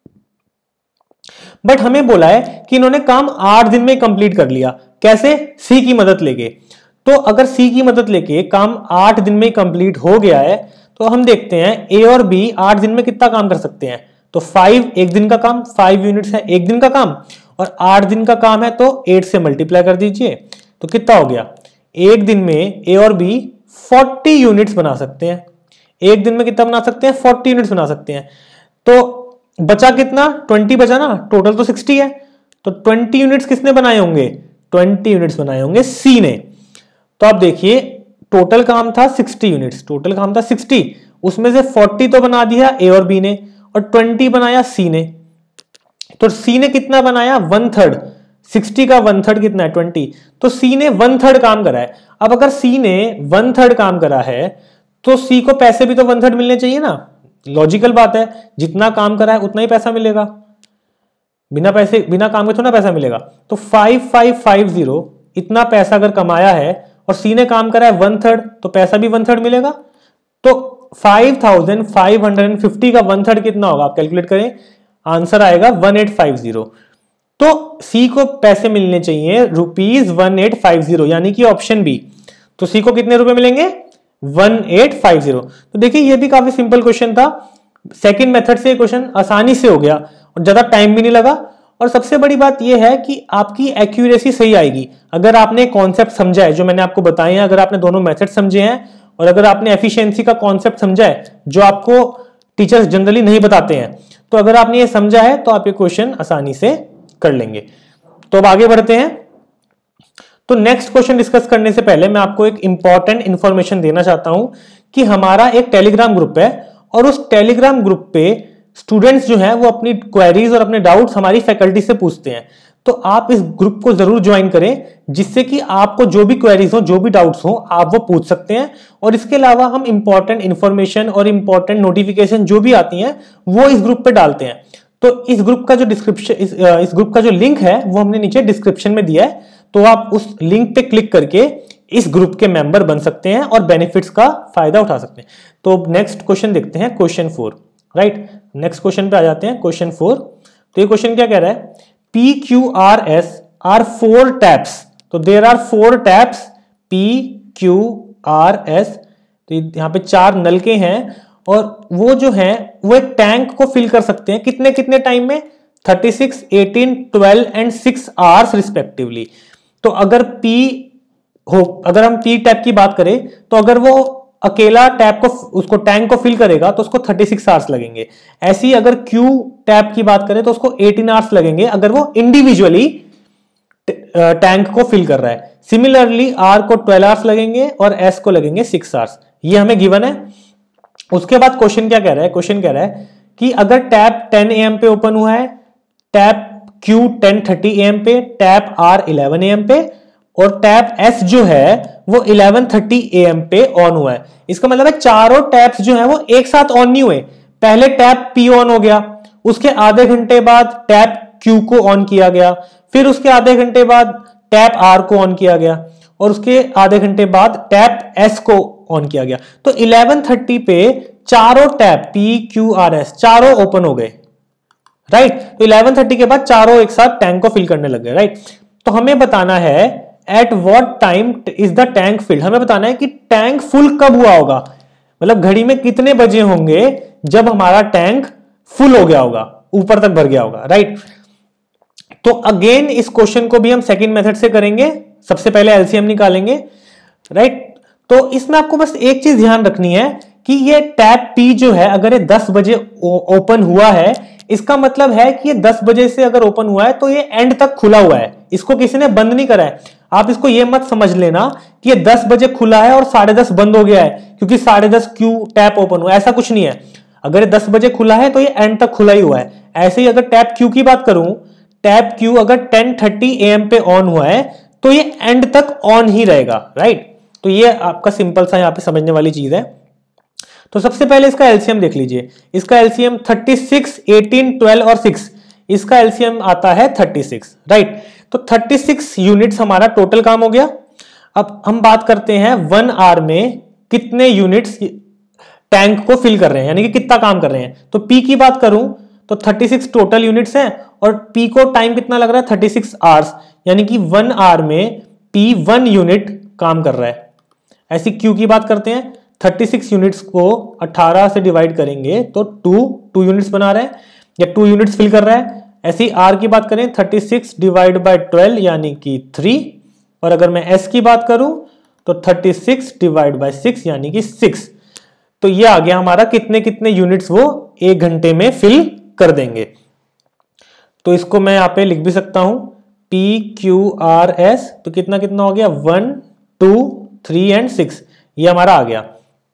बट हमें बोला है कि इन्होंने काम 8 दिन में कंप्लीट कर लिया, कैसे, सी की मदद लेके। तो अगर सी की मदद लेके काम 8 दिन में कंप्लीट हो गया है तो हम देखते हैं ए और बी 8 दिन में कितना काम कर सकते हैं। तो 5 एक दिन का काम, 5 यूनिट्स है एक दिन का काम, और 8 दिन का काम है तो 8 से मल्टीप्लाई कर दीजिए। तो कितना हो गया, एक दिन में ए और बी 40 यूनिट्स बना सकते हैं। एक दिन में कितना बना सकते हैं 40 यूनिट्स बना सकते हैं। तो बचा कितना 20 बचा ना, टोटल तो 60 है। तो 20 यूनिट्स किसने बनाए होंगे, 20 यूनिट्स बनाए होंगे सी ने। तो आप देखिए टोटल काम था 60 यूनिट्स, टोटल काम था 60, उसमें से 40 तो बना दिया ए और बी ने और 20 बनाया सी ने। तो सी ने कितना बनाया 1/3, 60 का 1/3 कितना है 20। तो सी ने 1/3 काम करा है। अब अगर सी ने 1/3 काम करा है तो सी को पैसे भी तो 1/3 मिलने चाहिए ना, लॉजिकल बात है, जितना काम करा है उतना ही पैसा मिलेगा, बिना पैसे बिना काम के थोड़ा पैसा मिलेगा। तो 5550 इतना पैसा अगर कमाया है और सी ने काम करा है 1/3 तो पैसा भी 1/3 मिलेगा। तो 5550 का 1/3 कितना होगा, आप कैलकुलेट करें, आंसर आएगा 1850। तो सी को पैसे मिलने चाहिए ₹1850 यानी कि ऑप्शन बी। तो सी को कितने रुपए मिलेंगे 1850। तो देखिए ये भी काफी सिंपल क्वेश्चन था, सेकंड मेथड से क्वेश्चन आसानी से हो गया और ज्यादा टाइम भी नहीं लगा। और सबसे बड़ी बात यह है कि आपकी एक्यूरेसी सही आएगी अगर आपने कॉन्सेप्ट समझा है जो मैंने आपको बताए हैं, अगर आपने दोनों मेथड समझे हैं और अगर आपने एफिशिएंसी का कॉन्सेप्ट समझा है जो आपको टीचर्स जनरली नहीं बताते हैं। तो अगर आपने ये समझा है तो आप ये क्वेश्चन आसानी से कर लेंगे। तो अब आगे बढ़ते हैं। तो नेक्स्ट क्वेश्चन डिस्कस करने से पहले मैं आपको एक इंपॉर्टेंट इंफॉर्मेशन देना चाहता हूं कि हमारा एक टेलीग्राम ग्रुप है और उस टेलीग्राम ग्रुप पे स्टूडेंट्स जो हैं वो अपनी क्वेरीज और अपने डाउट्स हमारी फैकल्टी से पूछते हैं। तो आप इस ग्रुप को जरूर ज्वाइन करें जिससे कि आपको जो भी क्वेरीज हो, जो भी डाउट्स हो, आप वो पूछ सकते हैं। और इसके अलावा हम इंपॉर्टेंट इंफॉर्मेशन और इंपॉर्टेंट नोटिफिकेशन जो भी आती हैं वो इस ग्रुप पे डालते हैं। तो इस ग्रुप का जो डिस्क्रिप्शन इस ग्रुप का जो लिंक है वो हमने नीचे डिस्क्रिप्शन में दिया है, तो आप उस लिंक पे क्लिक करके इस ग्रुप के मेंबर बन सकते हैं और बेनिफिट्स का फायदा उठा सकते हैं। तो नेक्स्ट क्वेश्चन देखते हैं, क्वेश्चन 4, राइट। नेक्स्ट क्वेश्चन पे आ जाते हैं, क्वेश्चन 4। तो ये क्वेश्चन क्या कह रहा है, PQRS आर 4 टैप्स। तो देयर आर 4 टैप्स PQRS। तो यहां पे 4 नलके हैं और वो जो हैं वो एक टैंक को फिल कर सकते हैं कितने कितने टाइम में, 36, 18, 12 एंड 6 आवर्स रिस्पेक्टिवली। तो अगर अगर हम पी टैप की बात करें तो अगर वो अकेला टैप को उसको टैंक को फिल करेगा तो उसको 36 आवर्स लगेंगे। ऐसे ही अगर क्यू टैप की बात करें तो उसको 18 आवर्स लगेंगे अगर वो इंडिविजुअली टैंक को फिल कर रहा है। सिमिलरली आर को 12 आवर्स लगेंगे और एस को लगेंगे 6 आवर्स। ये हमें गिवन है। उसके बाद क्वेश्चन क्या कह रहा है, क्वेश्चन कह रहा है कि अगर टैप 10 AM पे ओपन हुआ है, टैप क्यू 10:30 AM पे, टैप आर 11 AM पे और टैप एस जो है वो 11:30 AM पे ऑन हुआ है। इसका मतलब है चारों टैप्स जो है वो एक साथ ऑन नहीं हुए। पहले टैप पी ऑन हो गया, उसके आधे घंटे बाद टैप क्यू को ऑन किया गया, फिर उसके आधे घंटे बाद टैप आर को ऑन किया गया और उसके आधे घंटे बाद टैप एस को ऑन किया गया। तो 11:30 पे चारों tap P Q R S चारों ओपन हो गए, राइट। तो 11:30 के बाद चारों एक साथ टैंक को फिल करने लग गए, राइट। तो हमें बताना है at what time is the tank filled. हमें बताना है कि टैंक फुल कब हुआ होगा, मतलब घड़ी में कितने बजे होंगे जब हमारा टैंक फुल हो गया होगा, ऊपर तक भर गया होगा, राइट। तो अगेन इस क्वेश्चन को भी हम सेकंड मेथड से करेंगे। सबसे पहले एलसीएम निकालेंगे, राइट। तो इसमें आपको बस एक चीज ध्यान रखनी है कि ये टैप पी जो है अगर ये 10 बजे ओपन हुआ है, इसका मतलब है कि ये 10 बजे से अगर ओपन हुआ है तो ये एंड तक खुला हुआ है, इसको किसी ने बंद नहीं करा है। आप इसको ये मत समझ लेना कि ये 10 बजे खुला है और 10:30 बंद हो गया है क्योंकि 10:30 क्यू टैप ओपन हुआ, ऐसा कुछ नहीं है। अगर ये 10 बजे खुला है तो ये एंड तक खुला ही हुआ है। ऐसे ही अगर टैप क्यू की बात करूं, टैप क्यू अगर 10:30 AM पे ऑन हुआ है तो ये एंड तक ऑन ही रहेगा, राइट। तो ये आपका सिंपल सा यहां पे समझने वाली चीज है। तो सबसे पहले इसका एलसीएम देख लीजिए। इसका एलसीएम 36, 18, 12 और 6, इसका एलसीएम आता है 36, राइट। तो 36 यूनिट्स हमारा टोटल काम हो गया। अब हम बात करते हैं 1 आवर में कितने यूनिट्स टैंक को फिल कर रहे हैं, यानी कि कितना काम कर रहे हैं। तो पी की बात करूं तो 36 टोटल यूनिट्स हैं और पी को टाइम कितना लग रहा है, 36 आवर्स, यानी कि 1 आवर में पी 1 यूनिट काम कर रहा है। ऐसी क्यू की बात करते हैं, 36 यूनिट्स को 18 से डिवाइड करेंगे तो 2 यूनिट्स बना रहे हैं या 2 यूनिट्स फिल कर रहा है। ऐसी आर की बात करें 36 डिवाइड बाय 12 यानी कि 3, और अगर मैं एस की बात करूं तो 36 डिवाइड बाय 6 यानी कि 6। तो ये आ गया हमारा कितने कितने यूनिट्स वो 1 घंटे में फिल कर देंगे। तो इसको मैं यहां पे लिख भी सकता हूं P Q R S, तो कितना कितना हो गया 1, 2, 3 एंड 6, ये हमारा आ गया।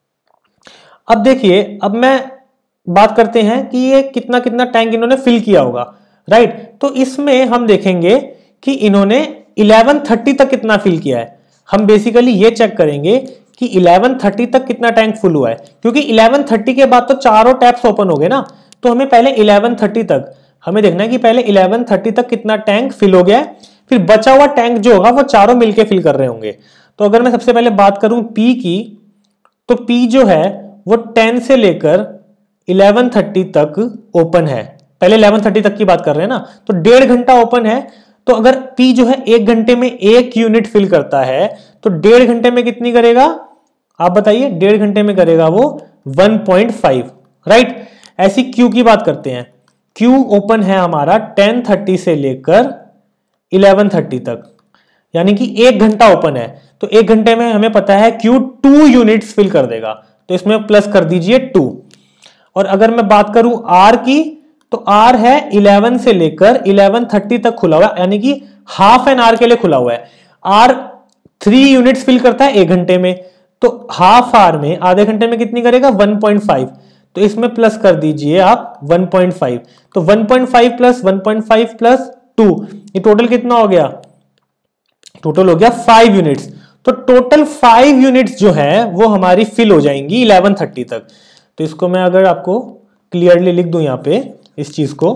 अब देखिए, अब मैं बात करते हैं कि ये कितना कितना टैंक इन्होंने फिल किया होगा, राइट। तो इसमें हम देखेंगे कि इन्होंने 11:30 तक कितना फिल किया है। हम बेसिकली ये चेक करेंगे कि 11:30 तक कितना टैंक फुल हुआ है, क्योंकि 11:30 के बाद तो चारों टैप्स ओपन हो गए ना। तो हमें पहले 11:30 तक हमें देखना है कि पहले 11:30 तक कितना टैंक फिल हो गया है, फिर बचा हुआ टैंक जो होगा वो चारों मिलके फिल कर रहे होंगे। तो अगर मैं सबसे पहले बात करूं पी की, तो पी जो है वो 10 से लेकर 11:30 तक ओपन है। पहले 11:30 तक की बात कर रहे हैं ना, तो 1.5 घंटा ओपन है। तो अगर पी जो है 1 घंटे में 1 यूनिट फिल करता है तो 1.5 घंटे में कितनी करेगा, आप बताइए। 1.5 घंटे में करेगा वो 1.5, राइट। ऐसी क्यू की बात करते हैं। क्यू ओपन है हमारा 10:30 से लेकर 11:30 तक, यानी कि 1 घंटा ओपन है। तो 1 घंटे में हमें पता है क्यू 2 यूनिट्स फिल कर देगा, तो इसमें प्लस कर दीजिए 2। और अगर मैं बात करूं आर की, तो आर है 11 से लेकर 11:30 तक खुला हुआ है, यानी कि हाफ एन आवर के लिए खुला हुआ है। आर 3 यूनिट्स फिल करता है 1 घंटे में, तो हाफ आवर में, आधे घंटे में कितनी करेगा 1.5। तो इसमें प्लस कर दीजिए आप 1.5। तो 1.5 प्लस 1.5 प्लस 2, ये टोटल कितना हो गया, टोटल हो गया 5 यूनिट्स। तो टोटल 5 यूनिट्स जो है वो हमारी फिल हो जाएंगी 11:30 तक। तो इसको मैं अगर आपको क्लियरली लिख दूं यहां पे इस चीज को,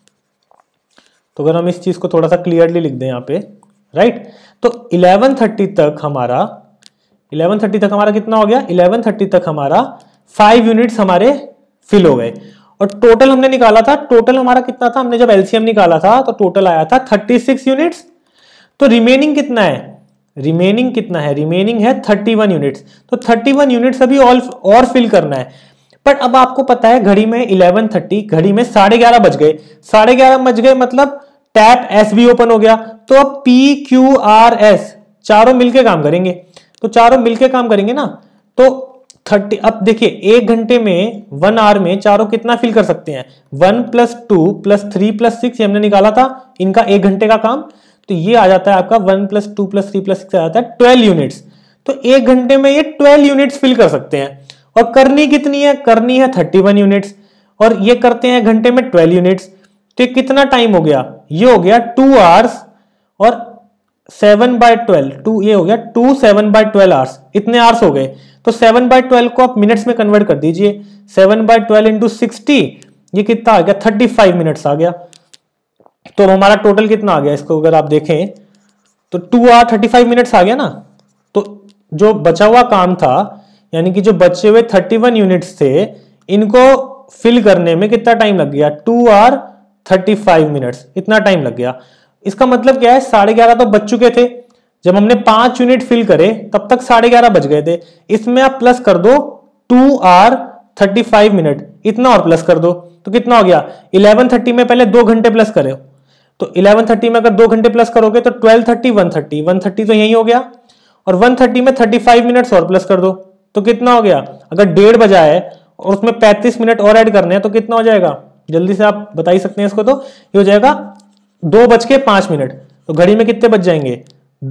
तो अगर हम इस चीज को थोड़ा सा क्लियरली लिख दें यहां पे, राइट। तो 11:30 तक हमारा कितना हो गया, 11:30 तक हमारा 5 यूनिट्स हमारे फिल हो गए। और टोटल हमने निकाला था, टोटल हमारा कितना था, हमने जब एलसीएम निकाला था तो टोटल आया था 36 यूनिट्स। तो रिमेनिंग कितना है, रिमेनिंग है 31 यूनिट्स। तो 31 यूनिट्स अभी और फिल करना है। बट अब आपको पता है घड़ी में 11:30, घड़ी में 11:30 बज गए, 11:30 बज गए मतलब टैप एस भी ओपन हो गया। तो अब पी क्यू आर एस चारों मिलके काम करेंगे, तो चारों मिलके काम करेंगे ना, तो 30। अब देखिए 1 घंटे में 1 आवर में चारों कितना फिल कर सकते हैं, 1 + 2 + 3 + 6 हमने निकाला था इनका 1 घंटे का काम, तो ये आ जाता है आपका 1 + 2 + 3 + 6 आ जाता है 12 यूनिट्स। तो 1 घंटे में ये 12 यूनिट्स फिल कर सकते हैं। और करनी कितनी है, करनी है 31 यूनिट्स, और ये करते हैं घंटे में 12 यूनिट्स। तो ये कितना टाइम हो गया, ये हो गया 2 आवर्स और 7/12, 2 ये हो गया 2 7/12 आवर्स, इतने आवर्स हो गए। तो 7/12 को आप मिनट्स में कन्वर्ट कर दीजिए, 7/12 × 60, ये कितना आ गया 35 मिनट्स आ गया। तो हमारा टोटल कितना आ गया, इसको अगर आप देखें तो 2 आवर 35 मिनट्स आ गया ना। तो जो बचा हुआ काम था, यानी कि जो बचे हुए 31 यूनिट्स थे, इनको फिल करने में कितना टाइम लग गया, 2 आवर 35 मिनट्स, इतना टाइम लग गया। इसका मतलब क्या है, 11:30 तो बच चुके थे, जब हमने 5 यूनिट फिल करे तब तक 11:30 बज गए थे। इसमें आप प्लस कर दो 2 आवर 35 मिनट, इतना और प्लस कर दो, तो कितना हो गया 11:30 में पहले 2 घंटे प्लस करे, तो 11:30 में अगर 2 घंटे प्लस करोगे तो 12:30 1:30, 1:30 तो यही हो गया, और 1:30 में 35 मिनट्स और प्लस कर दो, तो कितना हो गया, अगर 1:30 बजा है और उसमें 35 मिनट और ऐड करने हैं तो कितना हो जाएगा, जल्दी से आप बता ही सकते हैं इसको, तो ये हो जाएगा 2:05। तो घड़ी में कितने बज जाएंगे,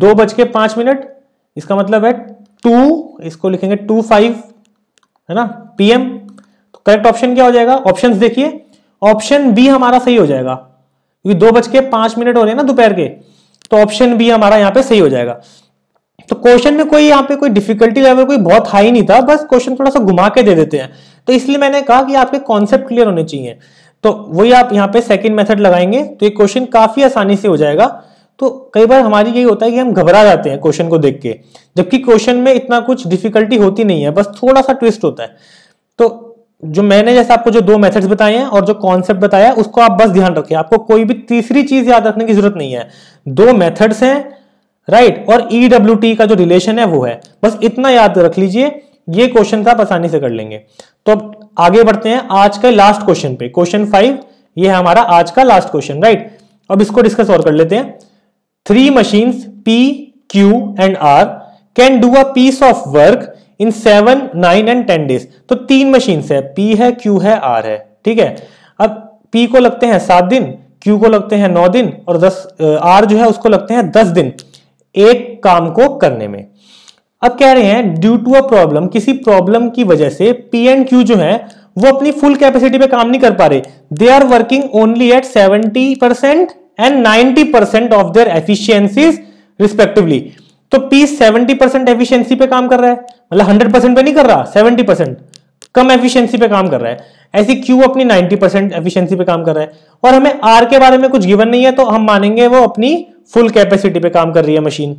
2:05। इसका मतलब है 2, इसको लिखेंगे 25, है ना, PM। तो करेक्ट ऑप्शन क्या हो जाएगा, ऑप्शंस देखिए, ऑप्शन बी हमारा सही हो जाएगा, क्योंकि 2:05 हो रहे हैं ना दोपहर के, तो ऑप्शन बी हमारा यहाँ पे सही हो जाएगा। तो क्वेश्चन में कोई यहाँ पे कोई डिफिकल्टी लेवल कोई बहुत हाई नहीं था, बस क्वेश्चन थोड़ा सा घुमा के दे देते हैं, तो इसलिए मैंने कहा कि आपके कॉन्सेप्ट क्लियर होने चाहिए। तो वही आप यहाँ पे सेकंड मेथड लगाएंगे तो ये क्वेश्चन काफी आसानी से हो जाएगा। तो कई बार हमारी यही होता है कि हम घबरा जाते हैं क्वेश्चन को देख के, जबकि क्वेश्चन में इतना कुछ डिफिकल्टी होती नहीं है, बस थोड़ा सा ट्विस्ट होता है। तो जो मैंने जैसे आपको जो 2 मेथड्स बताए हैं और जो कॉन्सेप्ट बताया है, उसको आप बस ध्यान रखें, आपको कोई भी तीसरी चीज याद रखने की जरूरत नहीं है। 2 मेथड्स हैं, राइट, और EWT का जो रिलेशन है वो है, बस इतना याद रख लीजिए, ये क्वेश्चन आप आसानी से कर लेंगे। तो अब आगे बढ़ते हैं आज के लास्ट क्वेश्चन पे, क्वेश्चन 5, ये है हमारा आज का लास्ट क्वेश्चन, राइट। अब इसको डिस्कस और कर लेते हैं। 3 machines P, Q and R can do a piece of work in 7, 9 and 10 days। तो 3 machines है, P है, Q है, R है, ठीक है। अब P को लगते हैं 7 दिन, Q को लगते हैं 9 दिन, और R जो है उसको लगते हैं 10 दिन एक काम को करने में। अब कह रहे हैं ड्यू टू अ प्रॉब्लम, किसी प्रॉब्लम की वजह से P एंड Q जो है वो अपनी फुल कैपेसिटी पे काम नहीं कर पा रहे, they are working only at 70% and 90% of their efficiencies respectively. तो P 70% एफिशिएंसी पे काम कर रहा है, मतलब 100% पे नहीं कर रहा, 70% कम एफिशिएंसी पे काम कर रहा है। ऐसी Q अपनी 90% एफिशिएंसी पे काम कर रहा है, और हमें R के बारे में कुछ गिवन नहीं है, तो हम मानेंगे वो अपनी फुल कैपेसिटी पे काम कर रही है मशीन।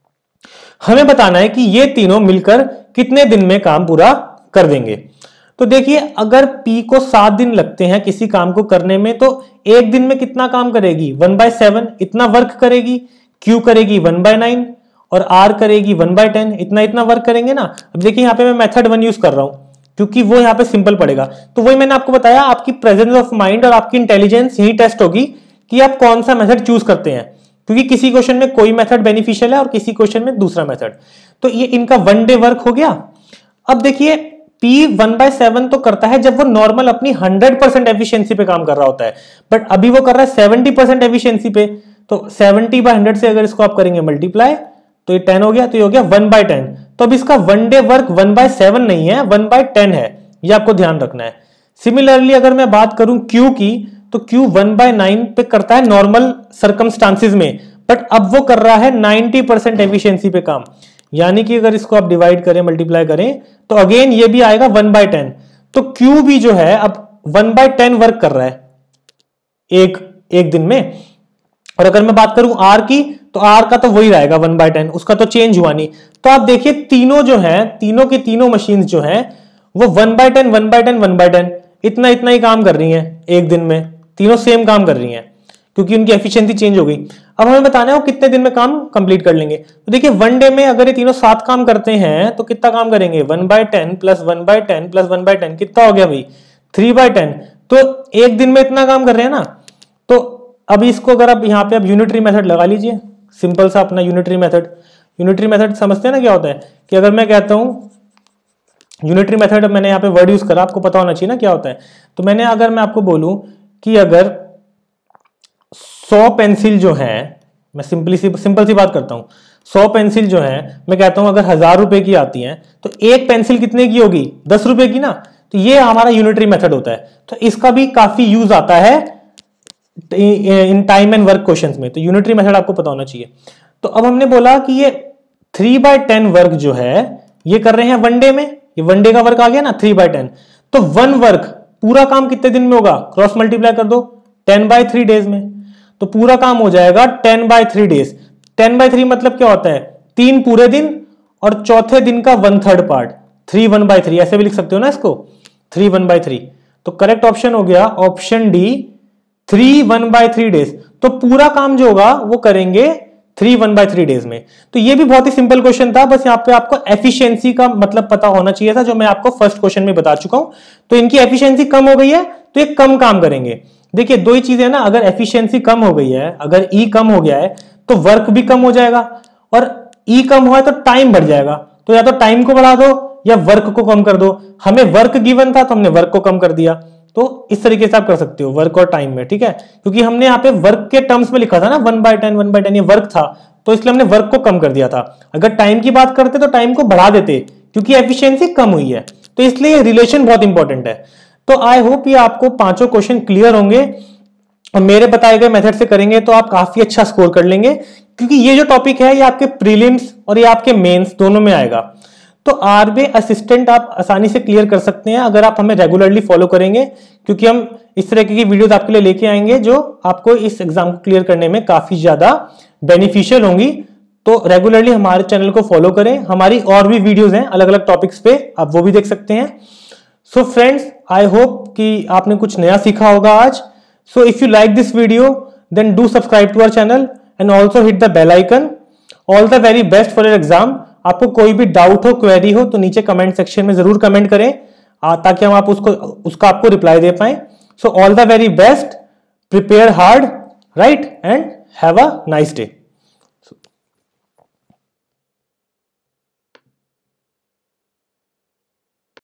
हमें बताना है कि ये तीनों मिलकर कितने दिन में काम पूरा कर देंगे। तो देखिए अगर P को 7 दिन लगते हैं किसी काम को करने में, तो एक दिन में कितना काम करेगी, 1/7 इतना वर्क करेगी। Q करेगी 1/9 और R करेगी 1/10, इतना इतना वर्क करेंगे ना। अब देखिए यहाँ पे मैं मेथड 1 यूज कर रहा हूं क्योंकि वो यहाँ पे सिंपल पड़ेगा। तो वही मैंने आपको बताया, आपकी प्रेजेंस ऑफ माइंड और आपकी इंटेलिजेंस यही टेस्ट होगी कि आप कौन सा मेथड चूज करते हैं, क्योंकि किसी क्वेश्चन में कोई मेथड बेनिफिशियल है और किसी क्वेश्चन में दूसरा मेथड। तो ये इनका 1 डे वर्क हो गया। अब देखिए P 1/7 तो करता है जब वो नॉर्मल अपनी 100% एफिशिएंसी पे काम कर रहा होता है, बट अभी वो कर रहा है 70% एफिशिएंसी पे। तो 70/100 से अगर इसको आप करेंगे मल्टीप्लाई तो ये 10 हो गया, तो ये हो गया 1/10। तो अब इसका 1 डे वर्क 1/7 नहीं है, 1/10 है, ये आपको ध्यान रखना है। सिमिलरली अगर मैं बात करूं Q की, तो Q 1/9 पे करता है नॉर्मल सर्कमस्टांसिस में, बट अब वो कर रहा है 90% एफिशिएंसी पे काम। यानी कि अगर इसको आप डिवाइड करें मल्टीप्लाई करें तो अगेन ये भी आएगा 1/10। तो Q भी जो है अब 1/10 वर्क कर रहा है एक दिन में। और अगर मैं बात करूं R की, तो R का तो वही रहेगा 1/10, उसका तो चेंज हुआ नहीं। तो आप देखिए तीनों जो हैं, तीनों की तीनों मशीन्स जो हैं वो 1/10 1/10 1/10 इतना इतना ही काम कर रही हैं एक दिन में, तीनों सेम काम कर रही हैं। क्योंकि उनकी एफिशिएंसी चेंज हो गई। अब हमें बताना है वो कितने दिन में काम कंप्लीट कर लेंगे। तो देखिए 1 डे में अगर ये तीनों 7 काम करते हैं तो कितना काम करेंगे, 1/10 प्लस 1/10 प्लस 1/10 कितना हो गया भाई, 3/10। तो एक दिन में इतना काम कर रहे हैं ना। तो अब इसको अगर आप यहाँ पे आप यूनिटरी मेथड लगा लीजिए, सिंपल सा अपना यूनिटरी मेथड। यूनिटरी मेथड समझते हैं ना क्या होता है, कि अगर मैं कहता हूँ यूनिटरी मेथड, मैंने यहाँ पे वर्ड यूज करा, आपको पता होना चाहिए ना क्या होता है। तो मैंने अगर मैं आपको बोलूं कि अगर 100 पेंसिल जो है, मैं सिंपल सी बात करता हूं, 100 पेंसिल जो है मैं कहता हूं अगर 1000 रुपए की आती है तो एक पेंसिल कितने की होगी, 10 रुपए की ना। तो ये हमारा यूनिटरी मेथड होता है। तो इसका भी काफी यूज आता है इन टाइम एंड वर्क क्वेश्चंस में। तो यूनिटरी मेथड आपको पता होना चाहिए। तो अब हमने बोला कि ये 3/10 वर्क जो है ये कर रहे हैं 1 डे में, ये 1 डे का वर्क आ गया ना 3/10। तो 1 वर्क पूरा काम कितने दिन में होगा, क्रॉस मल्टीप्लाई कर दो 10/3 डेज में। तो पूरा काम हो जाएगा 10/3 डेज। 10/3 मतलब क्या होता है, 3 पूरे दिन और चौथे दिन का 1/3 पार्ट, 3 1/3 ऐसे भी लिख सकते हो ना इसको, 3 1/3। तो करेक्ट ऑप्शन हो गया ऑप्शन डी, 3 1/3 डेज। तो पूरा काम जो होगा वो करेंगे 3 1/3 डेज में। तो ये भी बहुत ही सिंपल क्वेश्चन था, बस यहाँ पे आपको एफिशिएंसी का मतलब पता होना चाहिए था, जो मैं आपको फर्स्ट क्वेश्चन में बता चुका हूं। तो इनकी एफिशिएंसी कम हो गई है तो ये कम काम करेंगे। देखिए दो ही चीजें ना, अगर एफिशिएंसी कम हो गई है, अगर ई कम हो गया है तो वर्क भी कम हो जाएगा, और ई कम हुआ है तो टाइम बढ़ जाएगा। तो या तो टाइम को बढ़ा दो या वर्क को कम कर दो। हमें वर्क गिवन था तो हमने वर्क को कम कर दिया। तो इस तरीके से आप कर सकते हो वर्क और टाइम में, ठीक है। क्योंकि हमने यहाँ पे वर्क के टर्म्स में लिखा था ना 1/10 ये वर्क था, तो इसलिए हमने वर्क को कम कर दिया था। अगर टाइम की बात करते तो टाइम को बढ़ा देते, क्योंकि एफिशिएंसी कम हुई है। तो इसलिए रिलेशन बहुत इंपॉर्टेंट है। तो आई होप ये आपको पांचों क्वेश्चन क्लियर होंगे, और मेरे बताए गए मेथड से करेंगे तो आप काफी अच्छा स्कोर कर लेंगे, क्योंकि ये जो टॉपिक है ये आपके प्रीलिम्स और ये आपके मेंस दोनों में आएगा। तो आरबीआई असिस्टेंट आप आसानी से क्लियर कर सकते हैं अगर आप हमें रेगुलरली फॉलो करेंगे, क्योंकि हम इस तरह की वीडियोस आपके लिए लेके आएंगे जो आपको इस एग्जाम को क्लियर करने में काफी ज्यादा बेनिफिशियल होंगी। तो रेगुलरली हमारे चैनल को फॉलो करें, हमारी और भी वीडियोस हैं अलग अलग टॉपिक्स पे, आप वो भी देख सकते हैं। सो फ्रेंड्स, आई होप कि आपने कुछ नया सीखा होगा आज। So if you like this video then do subscribe to our channel and also hit the bell icon. All the very best for your exam. आपको कोई भी डाउट हो, क्वेरी हो तो नीचे कमेंट सेक्शन में जरूर कमेंट करें, ताकि हम उसका आपको रिप्लाई दे पाए। So all the very best, prepare hard, right, and have a nice day.